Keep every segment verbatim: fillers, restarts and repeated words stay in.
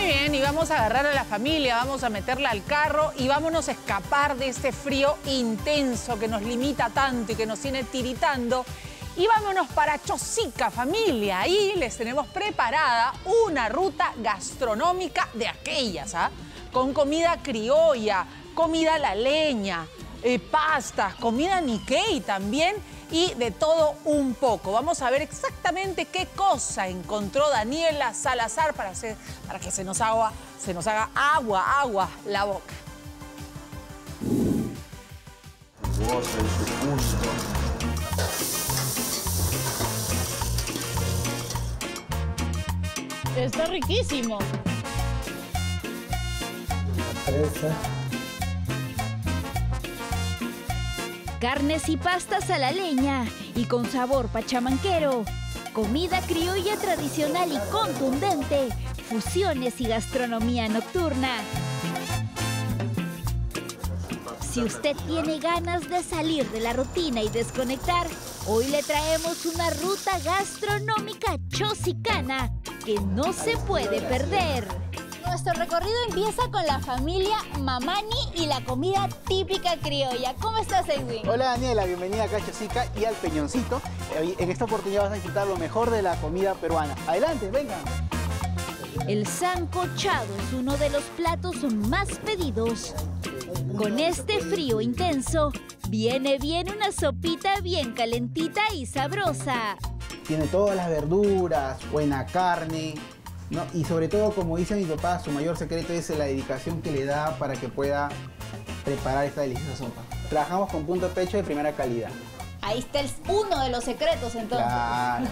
bien, y vamos a agarrar a la familia, vamos a meterla al carro y vámonos a escapar de este frío intenso que nos limita tanto y que nos tiene tiritando. Y vámonos para Chosica, familia. Ahí les tenemos preparada una ruta gastronómica de aquellas, ¿ah? Con comida criolla, comida a la leña, eh, pastas, comida Nikkei también y de todo un poco. Vamos a ver exactamente qué cosa encontró Daniela Salazar para, hacer, para que se nos, haga, se nos haga agua, agua la boca. Está riquísimo. Carnes y pastas a la leña y con sabor pachamanquero. Comida criolla tradicional y contundente. Fusiones y gastronomía nocturna. Si usted tiene ganas de salir de la rutina y desconectar, hoy le traemos una ruta gastronómica chosicana que no se puede perder. Nuestro recorrido empieza con la familia Mamani y la comida típica criolla. ¿Cómo estás, Edwin? Hola, Daniela, bienvenida acá a Chosica y al Peñoncito. En esta oportunidad vas a disfrutar lo mejor de la comida peruana. Adelante, vengan. El sancochado es uno de los platos más pedidos. Con este frío intenso, viene bien una sopita bien calentita y sabrosa. Tiene todas las verduras, buena carne, ¿no? Y sobre todo, como dice mi papá, su mayor secreto es la dedicación que le da para que pueda preparar esta deliciosa sopa. Trabajamos con punto de pecho de primera calidad. Ahí está el, uno de los secretos, entonces. Claro.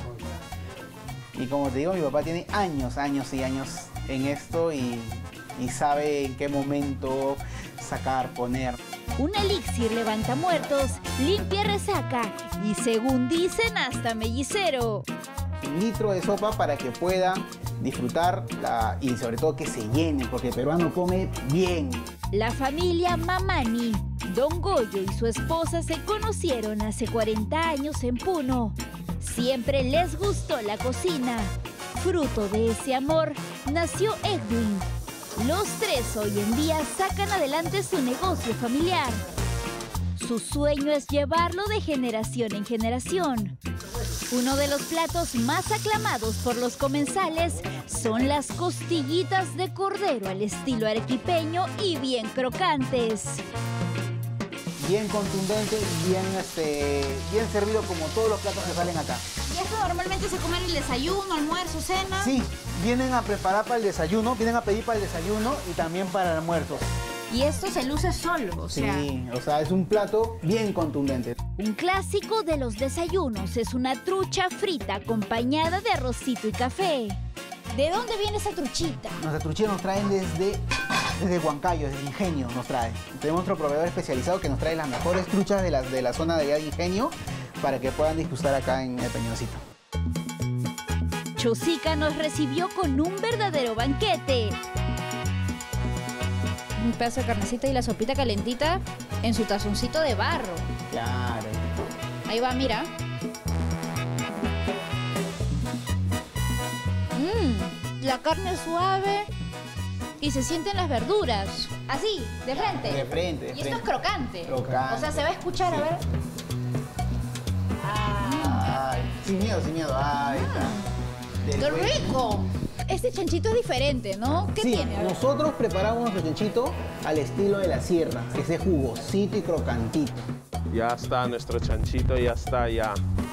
Y como te digo, mi papá tiene años, años y años en esto y, y sabe en qué momento sacar, poner. Un elixir levanta muertos, limpia resaca y, según dicen, hasta mellicero. Un litro de sopa para que pueda disfrutar la, y sobre todo que se llene, porque el peruano come bien. La familia Mamani, Don Goyo y su esposa se conocieron hace cuarenta años en Puno. Siempre les gustó la cocina. Fruto de ese amor nació Edwin. Los tres hoy en día sacan adelante su negocio familiar. Su sueño es llevarlo de generación en generación. Uno de los platos más aclamados por los comensales son las costillitas de cordero al estilo arequipeño y bien crocantes. Bien contundente, bien, este, bien servido como todos los platos que salen acá. ¿Y esto normalmente se come en el desayuno, almuerzo, cena? Sí, vienen a preparar para el desayuno, vienen a pedir para el desayuno y también para el almuerzo. Y esto se luce solo, o sea... Sí, o sea, es un plato bien contundente. Un clásico de los desayunos es una trucha frita acompañada de arrocito y café. ¿De dónde viene esa truchita? Nuestras truchitas nos traen desde, desde Huancayo, desde Ingenio nos trae. Tenemos otro proveedor especializado que nos trae las mejores truchas de la, de la zona de allá de Ingenio para que puedan disfrutar acá en el Peñoncito. Chosica nos recibió con un verdadero banquete. Un pedazo de carnecita y la sopita calentita en su tazoncito de barro. Claro. Ahí va, mira. Mmm, la carne suave y se sienten las verduras. Así, de frente. De frente, de y frente. esto es crocante. Crocante. O sea, se va a escuchar, sí. A ver. Ah. Ay, sin miedo, sin miedo. Ay, ¡qué Después... rico! Este chanchito es diferente, ¿no? ¿Qué sí, tiene? Nosotros preparamos nuestro chanchito al estilo de la sierra, que sea jugosito y crocantito. Ya está nuestro chanchito, ya está, ya.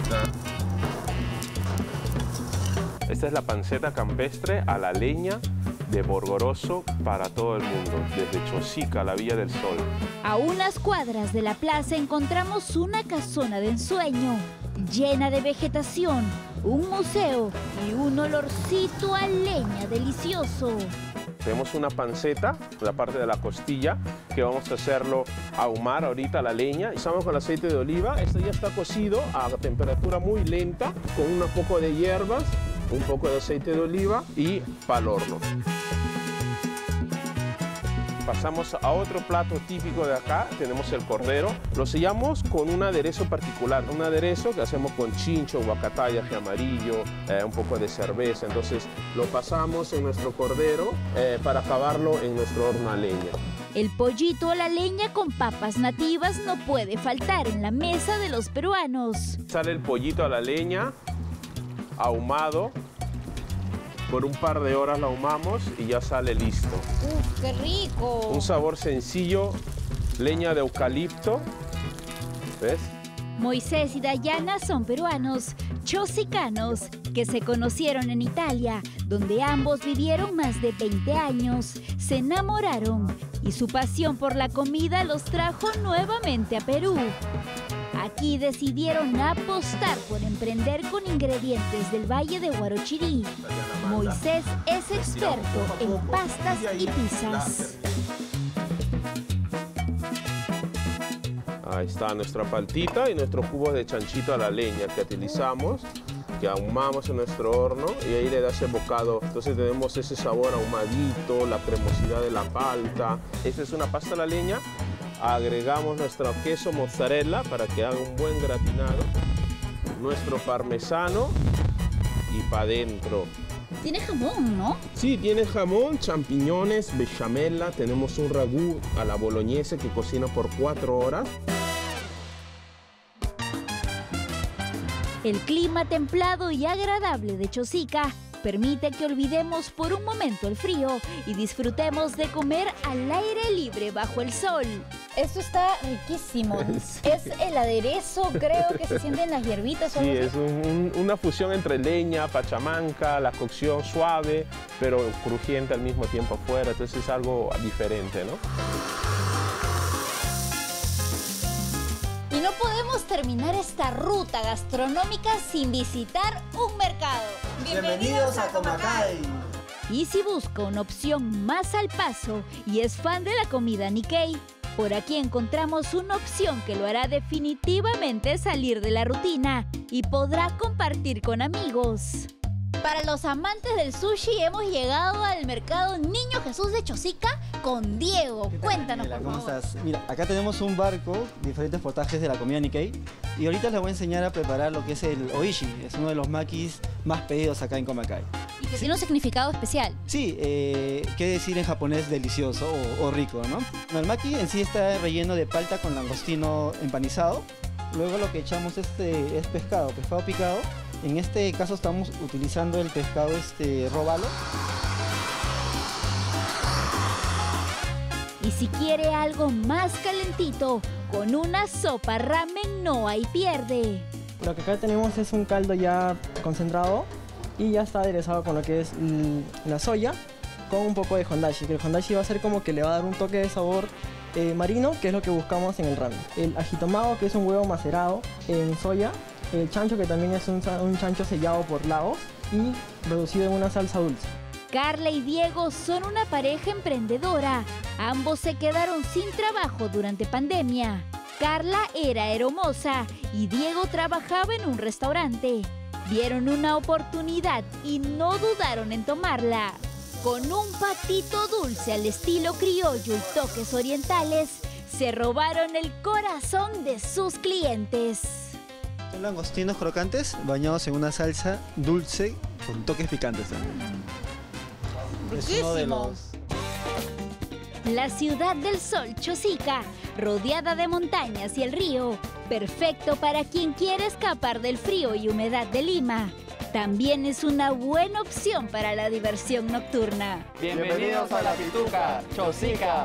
Esta es la panceta campestre a la leña de Borgoroso para todo el mundo, desde Chosica, la Villa del Sol. A unas cuadras de la plaza encontramos una casona de ensueño, llena de vegetación, un museo y un olorcito a leña delicioso. Tenemos una panceta, la parte de la costilla, que vamos a hacerlo ahumar ahorita a la leña. Estamos con el aceite de oliva. Este ya está cocido a temperatura muy lenta, con un poco de hierbas, un poco de aceite de oliva y para el horno. Pasamos a otro plato típico de acá, tenemos el cordero. Lo sellamos con un aderezo particular, un aderezo que hacemos con chincho, guacatay, ají amarillo, eh, un poco de cerveza. Entonces lo pasamos en nuestro cordero eh, para acabarlo en nuestro horno a leña. El pollito a la leña con papas nativas no puede faltar en la mesa de los peruanos. Sale el pollito a la leña, ahumado. Por un par de horas lo ahumamos y ya sale listo. ¡Uf, qué rico! Un sabor sencillo, leña de eucalipto, ¿ves? Moisés y Dayana son peruanos, chosicanos, que se conocieron en Italia, donde ambos vivieron más de veinte años, se enamoraron y su pasión por la comida los trajo nuevamente a Perú. Aquí decidieron apostar por emprender con ingredientes del Valle de Huarochirí. Moisés es experto en pastas y pizzas. Ahí está nuestra paltita y nuestros cubos de chanchito a la leña que utilizamos, que ahumamos en nuestro horno y ahí le da ese bocado. Entonces tenemos ese sabor ahumadito, la cremosidad de la palta. Esta es una pasta a la leña. Agregamos nuestro queso mozzarella para que haga un buen gratinado. Nuestro parmesano y para adentro. Tiene jamón, ¿no? Sí, tiene jamón, champiñones, bechamela. Tenemos un ragú a la boloñesa que cocina por cuatro horas. El clima templado y agradable de Chosica permite que olvidemos por un momento el frío y disfrutemos de comer al aire libre bajo el sol. Esto está riquísimo. Sí. Es el aderezo, creo que se sienten las hierbitas. O Sí, algo así. es un- un- una fusión entre leña, pachamanca, la cocción suave, pero crujiente al mismo tiempo afuera. Entonces es algo diferente, ¿no? Y no podemos terminar esta ruta gastronómica sin visitar un mercado. Bienvenidos a Comacay. Y si busca una opción más al paso y es fan de la comida Nikkei, por aquí encontramos una opción que lo hará definitivamente salir de la rutina y podrá compartir con amigos. Para los amantes del sushi hemos llegado al mercado Niño Jesús de Chosica con Diego. Cuéntanos, Daniela, por ¿cómo favor. estás? Mira, acá tenemos un barco, diferentes portajes de la comida Nikkei. Y ahorita les voy a enseñar a preparar lo que es el oishi. Es uno de los makis más pedidos acá en Comacay. Y que tiene un significado especial. Sí, eh, quiere decir en japonés delicioso o, o rico, ¿no? No, el maki en sí está relleno de palta con langostino empanizado. Luego lo que echamos este, es pescado, pescado picado. En este caso estamos utilizando el pescado este, robalo. Y si quiere algo más calentito, con una sopa ramen no hay pierde. Lo que acá tenemos es un caldo ya concentrado y ya está aderezado con lo que es mm, la soya con un poco de hondashi, que el hondashi va a ser como que le va a dar un toque de sabor eh, marino, que es lo que buscamos en el ramen. El ajitomado, que es un huevo macerado en soya, el chancho, que también es un, sa- un chancho sellado por lagos y reducido en una salsa dulce. Carla y Diego son una pareja emprendedora. Ambos se quedaron sin trabajo durante pandemia. Carla era hermosa y Diego trabajaba en un restaurante. Vieron una oportunidad y no dudaron en tomarla. Con un patito dulce al estilo criollo y toques orientales, se robaron el corazón de sus clientes. Son langostinos crocantes bañados en una salsa dulce con toques picantes también. Es uno de Riquísimo. los... La ciudad del sol, Chosica, rodeada de montañas y el río, perfecto para quien quiere escapar del frío y humedad de Lima. También es una buena opción para la diversión nocturna. Bienvenidos a la Pituca, Chosica.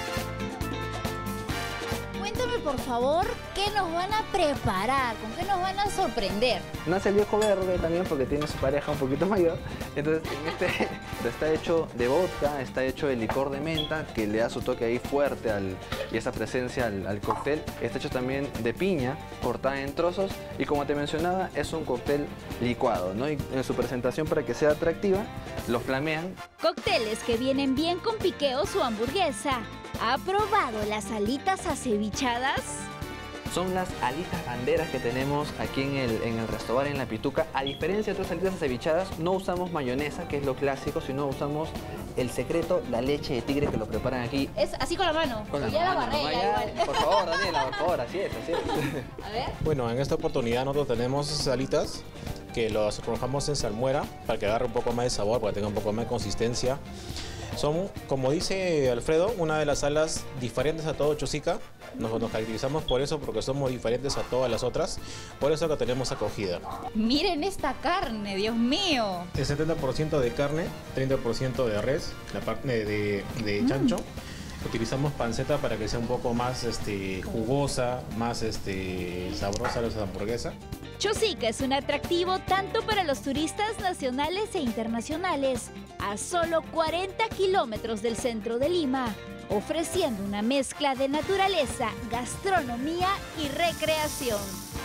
Cuéntame, por favor, qué nos van a preparar, con qué nos van a sorprender. Nace el viejo verde también porque tiene su pareja un poquito mayor. Entonces, en este está hecho de vodka, está hecho de licor de menta, que le da su toque ahí fuerte al, y esa presencia al, al cóctel. Está hecho también de piña, cortada en trozos. Y como te mencionaba, es un cóctel licuado, ¿no? Y en su presentación, para que sea atractiva, lo flamean. Cócteles que vienen bien con piqueos o hamburguesa. ¿Ha probado las alitas acevichadas? Son las alitas banderas que tenemos aquí en el, en el restaurante en La Pituca. A diferencia de otras alitas acevichadas, no usamos mayonesa, que es lo clásico, sino usamos el secreto, la leche de tigre que lo preparan aquí. Es así con la mano. Con la ya mano, la barré, nomás, ya ya. igual. Por favor, Daniela, por favor, así es, así es. A ver. Bueno, en esta oportunidad nosotros tenemos esas alitas que los arrojamos en salmuera para que agarre un poco más de sabor, para que tenga un poco más de consistencia. Son, como dice Alfredo, una de las alas diferentes a todo Chosica. Nos, nos caracterizamos por eso, porque somos diferentes a todas las otras. Por eso que tenemos acogida. Miren esta carne, Dios mío. El setenta por ciento de carne, treinta por ciento de res, la parte de, de chancho. Mm. Utilizamos panceta para que sea un poco más este, jugosa, más este, sabrosa la hamburguesa. Chosica es un atractivo tanto para los turistas nacionales e internacionales, a solo cuarenta kilómetros del centro de Lima, ofreciendo una mezcla de naturaleza, gastronomía y recreación.